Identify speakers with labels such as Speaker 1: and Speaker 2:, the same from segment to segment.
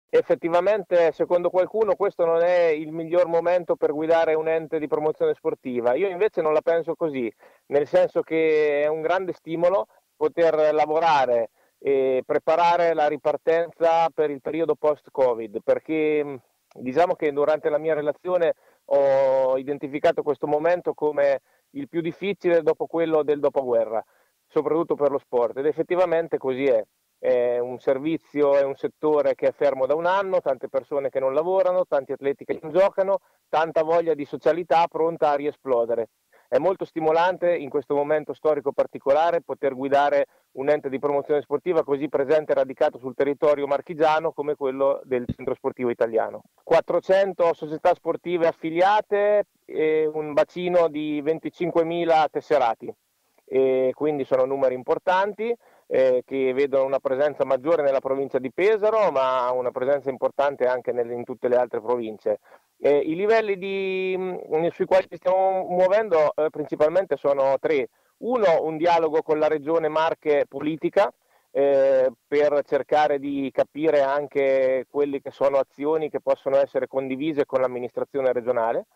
Speaker 1: Effettivamente, secondo qualcuno, questo non è il miglior momento per guidare un ente di promozione sportiva. Io invece non la penso così, nel senso che è un grande stimolo poter lavorare e preparare la ripartenza per il periodo post-Covid, perché diciamo che durante la mia relazione ho identificato questo momento come il più difficile dopo quello del dopoguerra, soprattutto per lo sport, ed effettivamente così è. È un servizio, è un settore che è fermo da un anno, tante persone che non lavorano, tanti atleti che non giocano, tanta voglia di socialità pronta a riesplodere. È molto stimolante in questo momento storico particolare poter guidare un ente di promozione sportiva così presente e radicato sul territorio marchigiano come quello del centro sportivo italiano. 400 società sportive affiliate e un bacino di 25.000 tesserati. E quindi sono numeri importanti che vedono una presenza maggiore nella provincia di Pesaro, ma una presenza importante anche in tutte le altre province. I livelli sui quali ci stiamo muovendo principalmente sono tre. Uno, un dialogo con la regione Marche politica, per cercare di capire anche quelle che sono azioni che possono essere condivise con l'amministrazione regionale.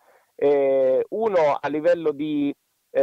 Speaker 1: Uno a livello di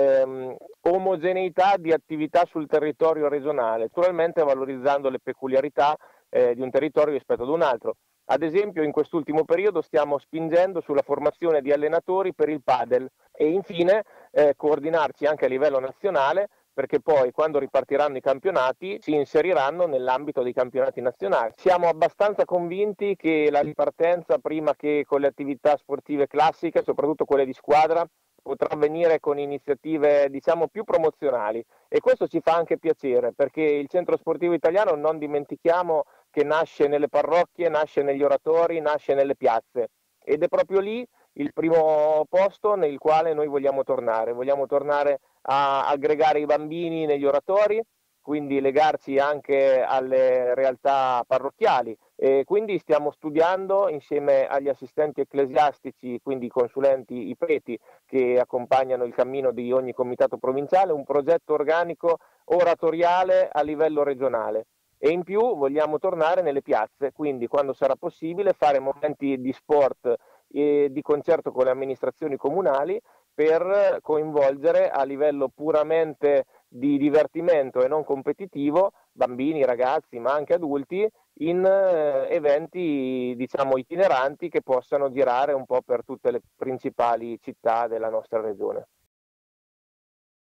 Speaker 1: omogeneità di attività sul territorio regionale, naturalmente valorizzando le peculiarità di un territorio rispetto ad un altro. Ad esempio, in quest'ultimo periodo stiamo spingendo sulla formazione di allenatori per il padel e infine coordinarci anche a livello nazionale, perché poi quando ripartiranno i campionati si inseriranno nell'ambito dei campionati nazionali. Siamo abbastanza convinti che la ripartenza, prima che con le attività sportive classiche, soprattutto quelle di squadra, potrà avvenire con iniziative diciamo più promozionali, e questo ci fa anche piacere, perché il centro sportivo italiano, non dimentichiamo che nasce nelle parrocchie, nasce negli oratori, nasce nelle piazze, ed è proprio lì il primo posto nel quale noi vogliamo tornare a aggregare i bambini negli oratori, quindi legarci anche alle realtà parrocchiali, e quindi stiamo studiando insieme agli assistenti ecclesiastici, quindi i consulenti, i preti che accompagnano il cammino di ogni comitato provinciale, un progetto organico oratoriale a livello regionale. E in più vogliamo tornare nelle piazze, quindi quando sarà possibile fare momenti di sport di concerto con le amministrazioni comunali, per coinvolgere a livello puramente di divertimento e non competitivo bambini, ragazzi, ma anche adulti, in eventi diciamo itineranti che possano girare un po' per tutte le principali città della nostra regione.